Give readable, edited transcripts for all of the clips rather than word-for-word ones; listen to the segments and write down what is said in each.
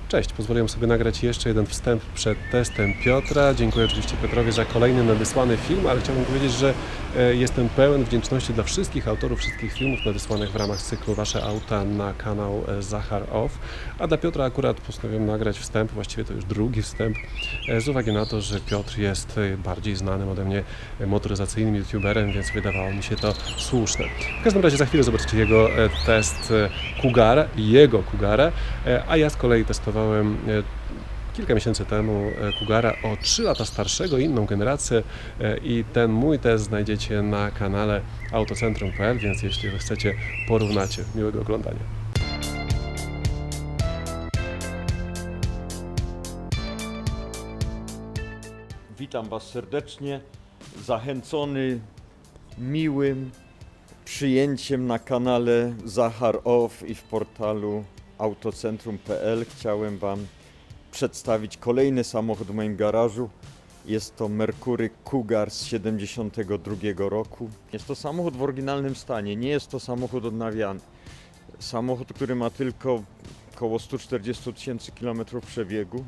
Cześć, pozwoliłem sobie nagrać jeszcze jeden wstęp przed testem Piotra. Dziękuję oczywiście Piotrowi za kolejny nadesłany film, ale chciałbym powiedzieć, że jestem pełen wdzięczności dla wszystkich autorów wszystkich filmów nadesłanych w ramach cyklu Wasze auta na kanał Zachar Off. A dla Piotra akurat postanowiłem nagrać wstęp, właściwie to już drugi wstęp, z uwagi na to, że Piotr jest bardziej znanym ode mnie motoryzacyjnym youtuberem, więc wydawało mi się to słuszne. W każdym razie za chwilę zobaczycie jego test Kugara, a ja z kolei testowałem kilka miesięcy temu Kugara o 3 lata starszego, inną generację, i ten mój test znajdziecie na kanale autocentrum.pl, więc jeśli chcecie, porównacie. Miłego oglądania. Witam Was serdecznie, zachęcony miłym przyjęciem na kanale Zachar Off i w portalu autocentrum.pl. Chciałem Wam przedstawić kolejny samochód w moim garażu. Jest to Mercury Cougar z 1972 roku. Jest to samochód w oryginalnym stanie, nie jest to samochód odnawiany. Samochód, który ma tylko około 140 tysięcy km przebiegu.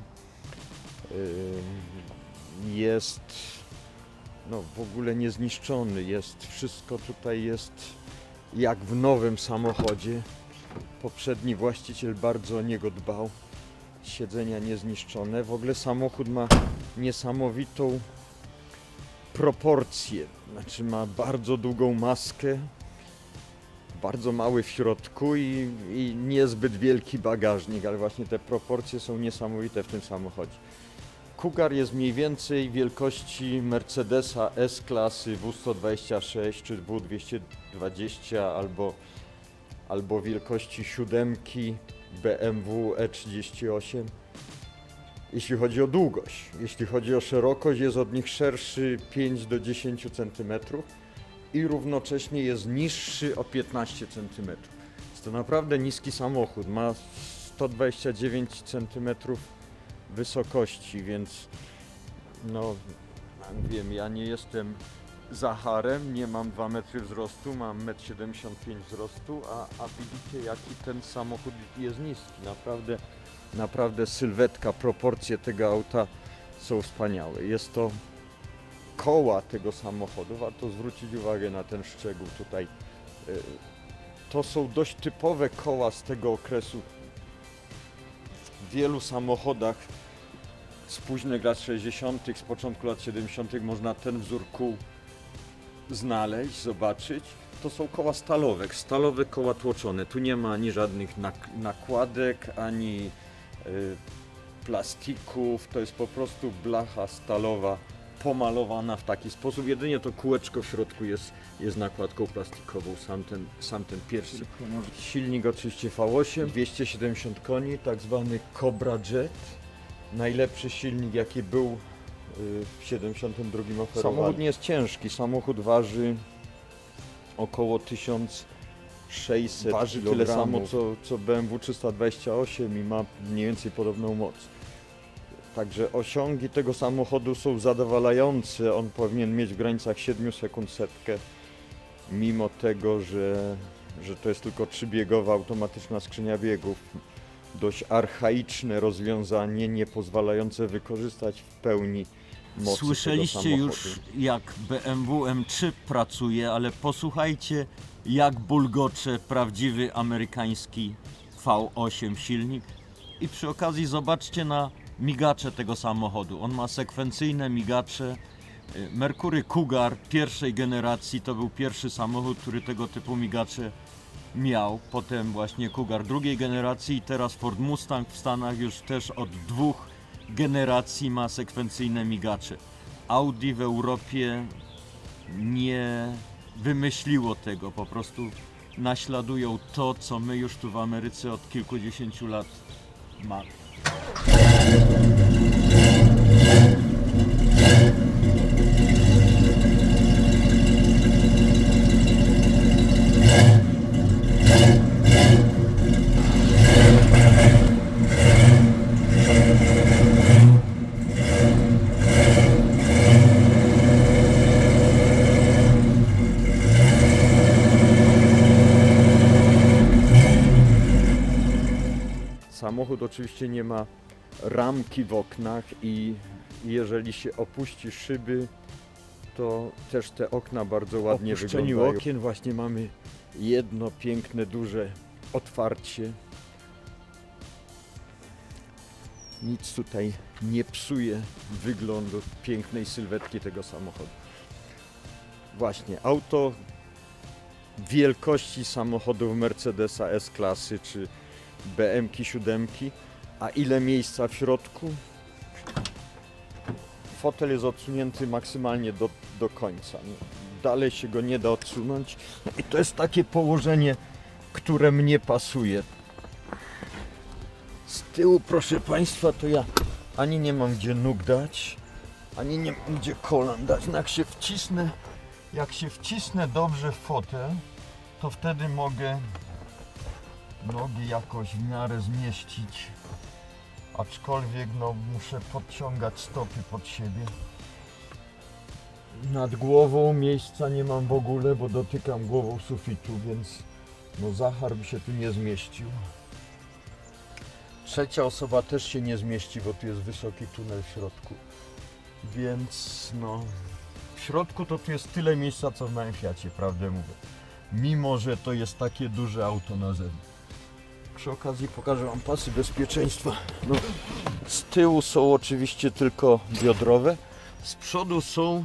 Jest w ogóle niezniszczony, wszystko tutaj jest jak w nowym samochodzie. Poprzedni właściciel bardzo o niego dbał, siedzenia niezniszczone. W ogóle samochód ma niesamowitą proporcję, znaczy ma bardzo długą maskę, bardzo mały w środku i niezbyt wielki bagażnik, ale właśnie te proporcje są niesamowite w tym samochodzie. Cougar jest mniej więcej wielkości Mercedesa S-klasy W126 czy W220 albo wielkości 7 BMW E38. Jeśli chodzi o długość, jeśli chodzi o szerokość, jest od nich szerszy 5 do 10 cm i równocześnie jest niższy o 15 cm. Jest to naprawdę niski samochód, ma 129 cm wysokości, więc wiem, ja nie jestem Zacharem, nie mam 2 metry wzrostu, mam 1,75 m wzrostu, a widzicie, jaki ten samochód jest niski. Naprawdę sylwetka, proporcje tego auta są wspaniałe. Jest to koła tego samochodu, warto zwrócić uwagę na ten szczegół tutaj. To są dość typowe koła z tego okresu. W wielu samochodach z późnych lat 60., z początku lat 70. można ten wzór kół znaleźć, zobaczyć. To są koła stalowe koła tłoczone. Tu nie ma ani żadnych nakładek, ani plastików. To jest po prostu blacha stalowa pomalowana w taki sposób. Jedynie to kółeczko w środku jest nakładką plastikową, sam ten pierwszy. Silnik oczywiście V8, 270 koni, tak zwany Cobra Jet. Najlepszy silnik, jaki był w 72 oferowany. Samochód nie jest ciężki, samochód waży około 1600 waży tyle samo co BMW 328 i ma mniej więcej podobną moc. Także osiągi tego samochodu są zadowalające. On powinien mieć w granicach 7 sekund setkę, mimo tego, że to jest tylko 3-biegowa automatyczna skrzynia biegów. Dość archaiczne rozwiązanie, nie pozwalające wykorzystać w pełni mocy Słyszeliście tego już, jak BMW M3 pracuje, ale posłuchajcie, jak bulgocze prawdziwy amerykański V8 silnik. I przy okazji zobaczcie na migacze tego samochodu. On ma sekwencyjne migacze. Mercury Cougar pierwszej generacji to był pierwszy samochód, który tego typu migacze miał. Potem właśnie Cougar drugiej generacji i teraz Ford Mustang w Stanach już też od 2 generacji ma sekwencyjne migacze. Audi w Europie nie wymyśliło tego, po prostu naśladują to, co my już tu w Ameryce od kilkudziesięciu lat mamy. samochód samochód oczywiście nie ma ramki w oknach i jeżeli się opuści szyby, to też te okna bardzo ładnie wyglądają. Okien właśnie mamy jedno piękne, duże otwarcie. Nic tutaj nie psuje wyglądu pięknej sylwetki tego samochodu. Właśnie, auto wielkości samochodów Mercedesa S-klasy czy BMW 7, a ile miejsca w środku? Fotel jest odsunięty maksymalnie do końca. Dalej się go nie da odsunąć i to jest takie położenie, które mnie pasuje. Z tyłu, proszę Państwa, to ja ani nie mam gdzie nóg dać, ani nie mam gdzie kolan dać. No jak się wcisnę dobrze w fotel, to wtedy mogę nogi jakoś w miarę zmieścić, aczkolwiek no, muszę podciągać stopy pod siebie. Nad głową miejsca nie mam w ogóle, bo dotykam głową sufitu, więc no, Zachar by się tu nie zmieścił. Trzecia osoba też się nie zmieści, bo tu jest wysoki tunel w środku. Więc no, w środku to tu jest tyle miejsca, co w małym Fiacie, prawdę mówię. Mimo że to jest takie duże auto na zewnątrz. Przy okazji pokażę Wam pasy bezpieczeństwa. No, z tyłu są oczywiście tylko biodrowe. Z przodu są...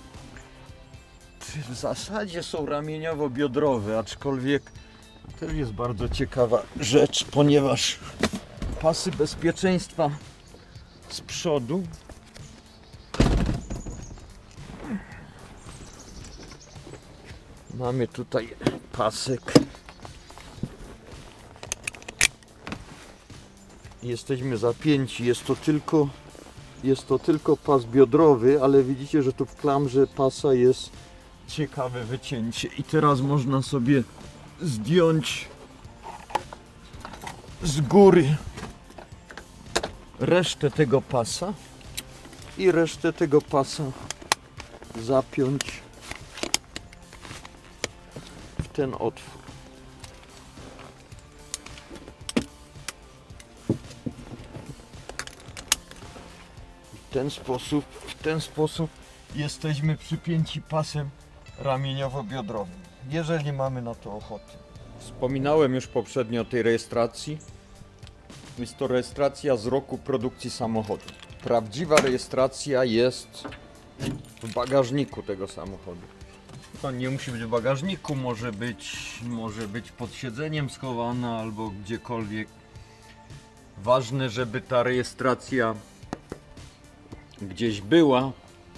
W zasadzie są ramieniowo-biodrowe, aczkolwiek to jest bardzo ciekawa rzecz, ponieważ pasy bezpieczeństwa z przodu mamy tutaj pasek. Jesteśmy zapięci, jest to tylko pas biodrowy, ale widzicie, że tu w klamrze pasa jest ciekawe wycięcie i teraz można sobie zdjąć z góry resztę tego pasa i resztę tego pasa zapiąć w ten otwór. W ten sposób jesteśmy przypięci pasem ramieniowo-biodrowym, jeżeli mamy na to ochotę. Wspominałem już poprzednio o tej rejestracji. Jest to rejestracja z roku produkcji samochodu. Prawdziwa rejestracja jest w bagażniku tego samochodu. To nie musi być w bagażniku, może być pod siedzeniem schowana albo gdziekolwiek. Ważne, żeby ta rejestracja gdzieś była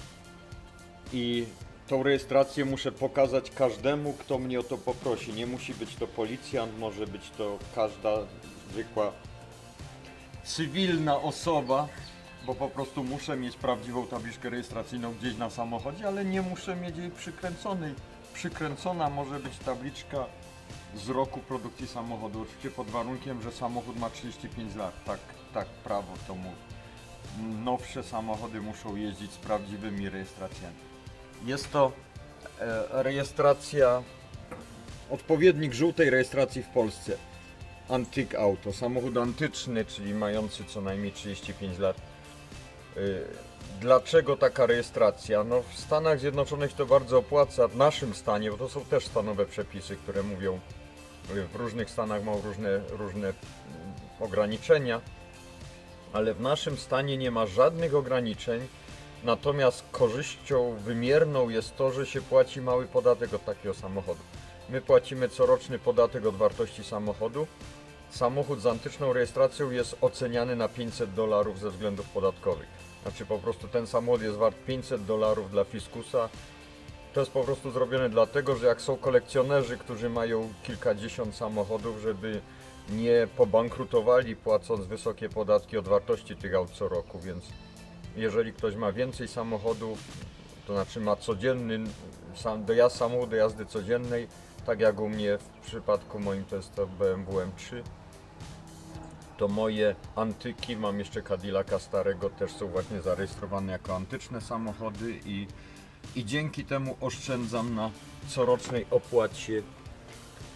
i tą rejestrację muszę pokazać każdemu, kto mnie o to poprosi. Nie musi być to policjant, może być to każda zwykła cywilna osoba, bo po prostu muszę mieć prawdziwą tabliczkę rejestracyjną gdzieś na samochodzie, ale nie muszę mieć jej przykręconej. Przykręcona może być tabliczka z roku produkcji samochodu, oczywiście pod warunkiem, że samochód ma 35 lat. Tak prawo to mówi. Nowsze samochody muszą jeździć z prawdziwymi rejestracjami. Jest to rejestracja, odpowiednik żółtej rejestracji w Polsce. Antique Auto, samochód antyczny, czyli mający co najmniej 35 lat. Dlaczego taka rejestracja? No, w Stanach Zjednoczonych to bardzo opłaca, w naszym stanie, bo to są też stanowe przepisy, które mówią, w różnych stanach mają różne ograniczenia, ale w naszym stanie nie ma żadnych ograniczeń, natomiast korzyścią wymierną jest to, że się płaci mały podatek od takiego samochodu. My płacimy coroczny podatek od wartości samochodu. Samochód z antyczną rejestracją jest oceniany na $500 ze względów podatkowych. Znaczy po prostu ten samochód jest wart $500 dla fiskusa. To jest po prostu zrobione dlatego, że jak są kolekcjonerzy, którzy mają kilkadziesiąt samochodów, żeby nie pobankrutowali płacąc wysokie podatki od wartości tych aut co roku, więc jeżeli ktoś ma więcej samochodów, to znaczy ma codzienny dojazd, samochód do jazdy codziennej, tak jak u mnie w przypadku moim to jest to BMW M3, to moje antyki, mam jeszcze Cadillaca starego, też są właśnie zarejestrowane jako antyczne samochody i dzięki temu oszczędzam na corocznej opłacie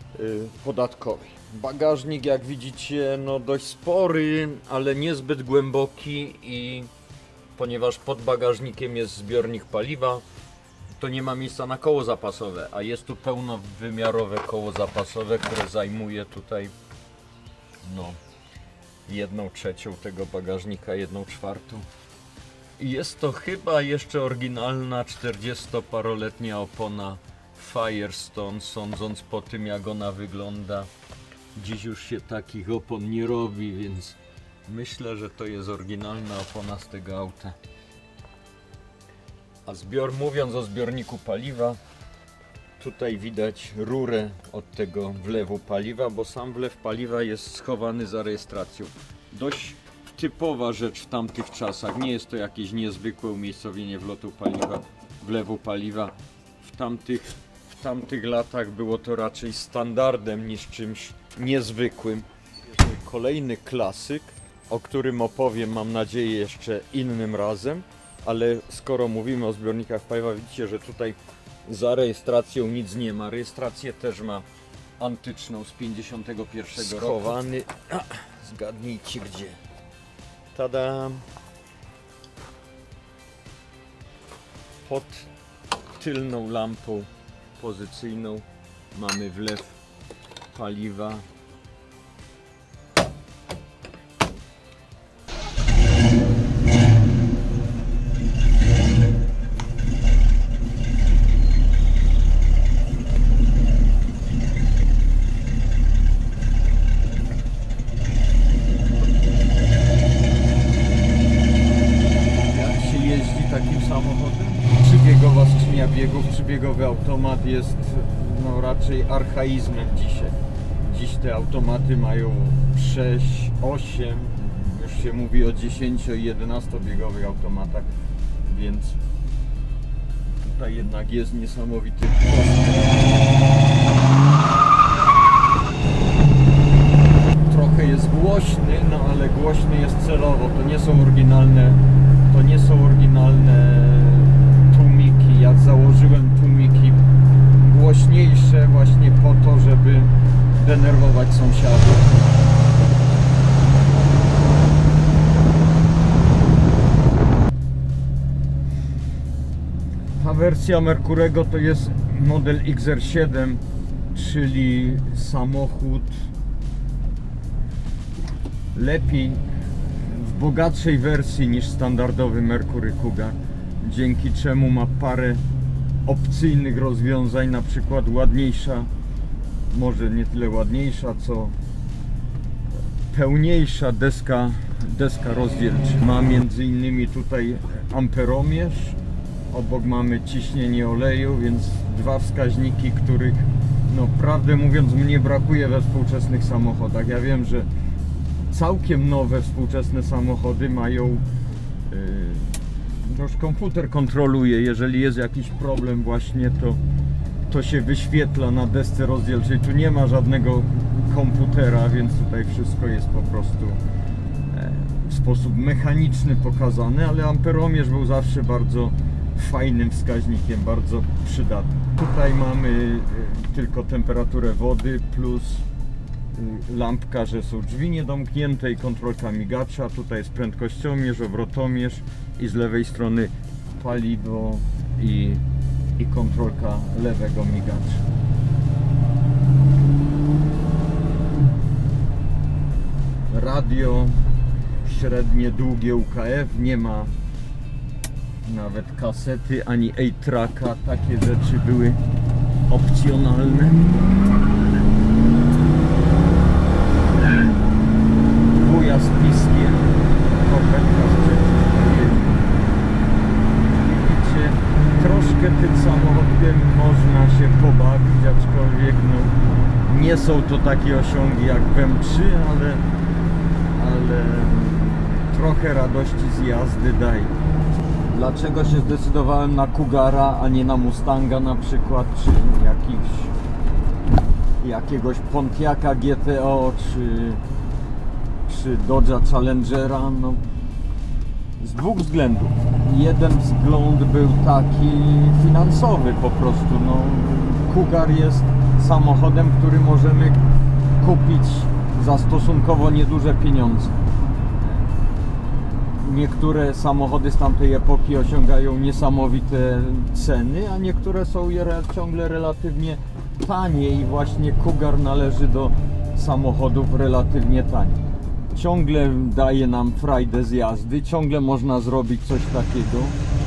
podatkowej. Bagażnik, jak widzicie, no dość spory, ale niezbyt głęboki i ponieważ pod bagażnikiem jest zbiornik paliwa, to nie ma miejsca na koło zapasowe, a jest tu pełnowymiarowe koło zapasowe, które zajmuje tutaj no 1/3 tego bagażnika, 1/4. I jest to chyba jeszcze oryginalna 40-paroletnia opona Firestone, sądząc po tym, jak ona wygląda. Dziś już się takich opon nie robi, więc myślę, że to jest oryginalna opona z tego auta. A mówiąc o zbiorniku paliwa, tutaj widać rurę od tego wlewu paliwa, bo sam wlew paliwa jest schowany za rejestracją. Dość typowa rzecz w tamtych czasach, nie jest to jakieś niezwykłe umiejscowienie wlewu paliwa. W tamtych latach było to raczej standardem niż czymś niezwykłym. Kolejny klasyk, o którym opowiem, mam nadzieję, jeszcze innym razem, ale skoro mówimy o zbiornikach paliwa, widzicie, że tutaj za rejestracją nic nie ma. Rejestrację też ma antyczną z 51 roku. Schowany, zgadnijcie gdzie. Tada! Pod tylną lampą pozycyjną mamy wlew paliwa. Trzybiegowa skrzynia biegów, trzybiegowy automat jest no, raczej archaizmem dzisiaj. Dziś te automaty mają 6, 8, już się mówi o 10 i 11 biegowych automatach, więc tutaj jednak jest niesamowity postęp. Trochę jest głośny, no ale głośny jest celowo, to nie są oryginalne tłumiki. Ja założyłem tłumiki głośniejsze właśnie po to, żeby denerwować sąsiadów. Ta wersja Mercurego to jest model XR7, czyli samochód lepiej w bogatszej wersji niż standardowy Mercury Cougar, dzięki czemu ma parę opcyjnych rozwiązań, na przykład ładniejsza, może nie tyle ładniejsza, co pełniejsza deska rozdzielcza. Ma między innymi tutaj amperomierz, obok mamy ciśnienie oleju, więc dwa wskaźniki, których no prawdę mówiąc mnie brakuje we współczesnych samochodach. Ja wiem, że całkiem nowe współczesne samochody mają już komputer kontroluje, jeżeli jest jakiś problem właśnie, to się wyświetla na desce rozdzielczej. Tu nie ma żadnego komputera, więc tutaj wszystko jest po prostu w sposób mechaniczny pokazane, ale amperomierz był zawsze bardzo fajnym wskaźnikiem, bardzo przydatnym. Tutaj mamy tylko temperaturę wody plus lampka, że są drzwi niedomknięte i kontrolka migacza. Tutaj jest prędkościomierz, obrotomierz i z lewej strony paliwo i kontrolka lewego migacza. Radio średnie, długie UKF, nie ma nawet kasety ani 8-tracka, takie rzeczy były opcjonalne. Wuja z piskiem, kopertka z przeciwko. Widzicie, troszkę tym samochodem można się pobawić, aczkolwiek no, nie są to takie osiągi jak w M3, ale trochę radości z jazdy daje. Dlaczego się zdecydowałem na Cougara, a nie na Mustanga na przykład, czy jakiegoś Pontiaca GTO, czy Dodge'a Challengera? No, z dwóch względów. Jeden wzgląd był taki finansowy po prostu. No, Cougar jest samochodem, który możemy kupić za stosunkowo nieduże pieniądze. Niektóre samochody z tamtej epoki osiągają niesamowite ceny, a niektóre są ciągle relatywnie tanie i właśnie Cougar należy do samochodów relatywnie tanich. Ciągle daje nam frajdę z jazdy, ciągle można zrobić coś takiego.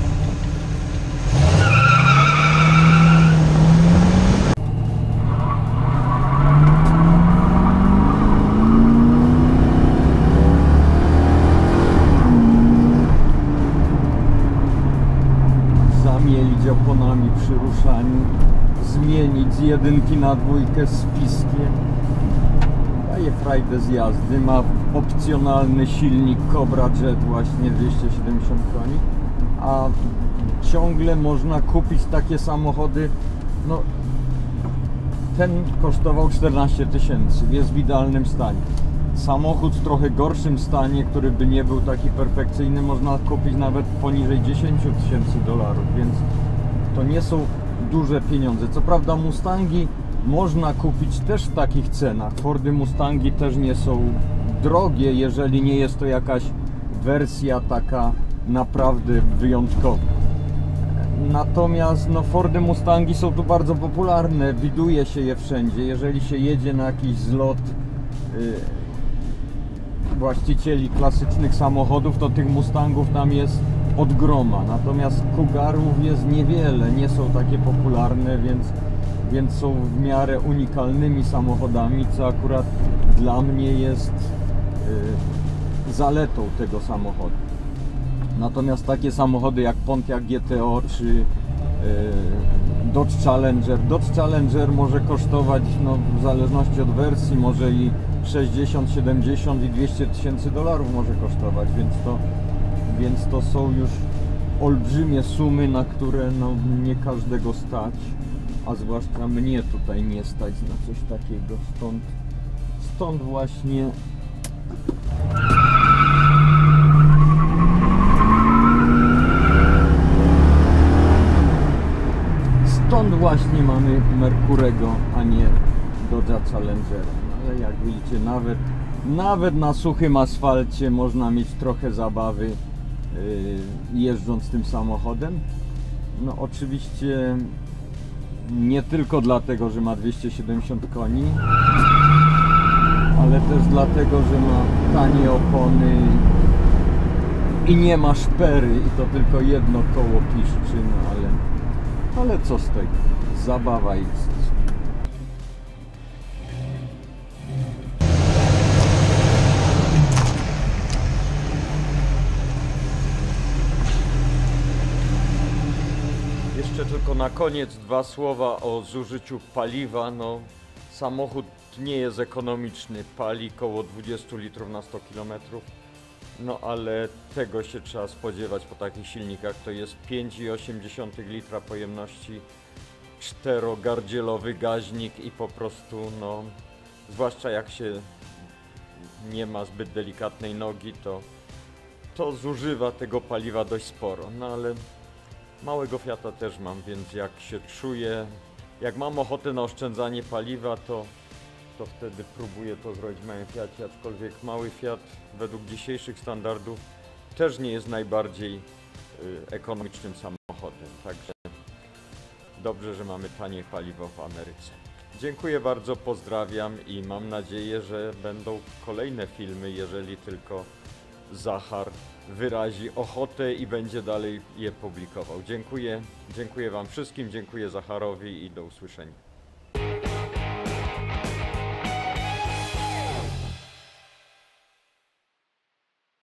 Zamielić oponami przy ruszaniu, zmienić z 1 na 2 z piskiem. Daje frajdę z jazdy, ma opcjonalny silnik Cobra Jet właśnie 270 koni, a ciągle można kupić takie samochody, no ten kosztował 14 tysięcy, jest w idealnym stanie. Samochód w trochę gorszym stanie, który by nie był taki perfekcyjny, można kupić nawet poniżej 10 tysięcy dolarów, więc to nie są duże pieniądze. Co prawda Mustangi można kupić też w takich cenach. Fordy Mustangi też nie są drogie, jeżeli nie jest to jakaś wersja taka naprawdę wyjątkowa. Natomiast no, Fordy Mustangi są tu bardzo popularne, widuje się je wszędzie. Jeżeli się jedzie na jakiś zlot właścicieli klasycznych samochodów, to tych Mustangów tam jest od groma. Natomiast Cougarów jest niewiele, nie są takie popularne, więc są w miarę unikalnymi samochodami, co akurat dla mnie jest zaletą tego samochodu. Natomiast takie samochody jak Pontiac GTO czy Dodge Challenger może kosztować, no, w zależności od wersji, może i 60, 70 i 200 tysięcy dolarów może kosztować, więc to są już olbrzymie sumy, na które no, nie każdego stać, a zwłaszcza mnie tutaj nie stać na coś takiego, stąd właśnie mamy Mercurego, a nie Dodge'a Challengera. No, ale jak widzicie, nawet na suchym asfalcie można mieć trochę zabawy jeżdżąc tym samochodem. No oczywiście nie tylko dlatego, że ma 270 koni, ale też dlatego, że ma tanie opony i nie ma szpery i to tylko jedno koło piszczy, no ale co z tego? Zabawa jest. Jeszcze tylko na koniec 2 słowa o zużyciu paliwa. No, samochód nie jest ekonomiczny, pali koło 20 litrów na 100 km. No ale tego się trzeba spodziewać po takich silnikach. To jest 5,8 litra pojemności, 4-gardzielowy gaźnik i po prostu, no, zwłaszcza jak się nie ma zbyt delikatnej nogi, to zużywa tego paliwa dość sporo. No ale małego Fiata też mam, więc jak się czuję, jak mam ochotę na oszczędzanie paliwa, to wtedy próbuję to zrobić w małym Fiacie, aczkolwiek mały Fiat według dzisiejszych standardów też nie jest najbardziej ekonomicznym samochodem, także dobrze, że mamy tanie paliwo w Ameryce. Dziękuję bardzo, pozdrawiam i mam nadzieję, że będą kolejne filmy, jeżeli tylko Zachar wyrazi ochotę i będzie dalej je publikował. Dziękuję Wam wszystkim, dziękuję Zacharowi i do usłyszenia.